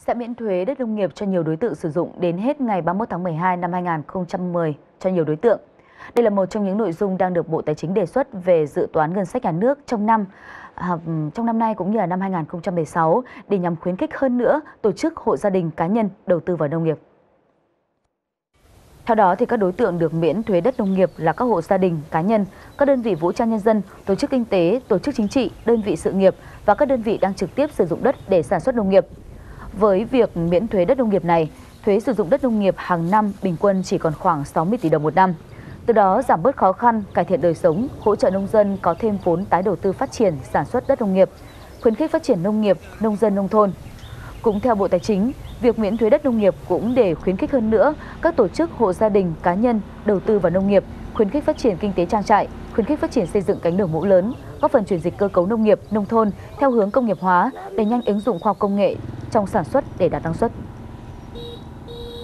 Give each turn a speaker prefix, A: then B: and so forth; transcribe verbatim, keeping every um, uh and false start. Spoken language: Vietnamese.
A: sẽ miễn thuế đất nông nghiệp cho nhiều đối tượng sử dụng đến hết ngày ba mươi mốt tháng mười hai năm hai nghìn không trăm mười cho nhiều đối tượng. Đây là một trong những nội dung đang được Bộ Tài chính đề xuất về dự toán ngân sách nhà nước trong năm à, trong năm nay cũng như là năm hai nghìn không trăm mười sáu để nhằm khuyến khích hơn nữa tổ chức, hộ gia đình, cá nhân đầu tư vào nông nghiệp. Theo đó, thì các đối tượng được miễn thuế đất nông nghiệp là các hộ gia đình, cá nhân, các đơn vị vũ trang nhân dân, tổ chức kinh tế, tổ chức chính trị, đơn vị sự nghiệp và các đơn vị đang trực tiếp sử dụng đất để sản xuất nông nghiệp. Với việc miễn thuế đất nông nghiệp này, thuế sử dụng đất nông nghiệp hàng năm bình quân chỉ còn khoảng sáu mươi tỷ đồng một năm. Từ đó giảm bớt khó khăn, cải thiện đời sống, hỗ trợ nông dân có thêm vốn tái đầu tư phát triển sản xuất đất nông nghiệp, khuyến khích phát triển nông nghiệp, nông dân nông thôn. Cũng theo Bộ Tài chính, việc miễn thuế đất nông nghiệp cũng để khuyến khích hơn nữa các tổ chức, hộ gia đình, cá nhân đầu tư vào nông nghiệp, khuyến khích phát triển kinh tế trang trại, khuyến khích phát triển xây dựng cánh đồng mẫu lớn, góp phần chuyển dịch cơ cấu nông nghiệp, nông thôn theo hướng công nghiệp hóa, đẩy nhanh ứng dụng khoa học công nghệ trong sản xuất để đạt năng suất.